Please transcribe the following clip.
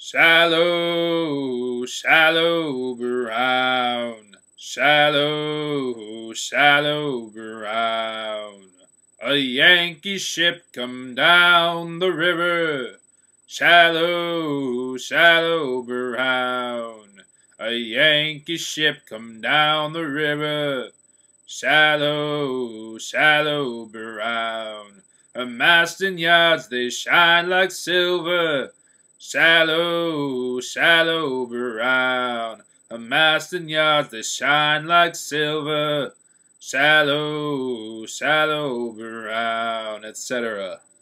Shallow, shallow brown, shallow, shallow brown. A Yankee ship come down the river, shallow, shallow brown. A Yankee ship come down the river, shallow, shallow brown. Her mast and yards, they shine like silver, shallow, shallow brown. Her mast and yards, they shine like silver, shallow, shallow brown, etc.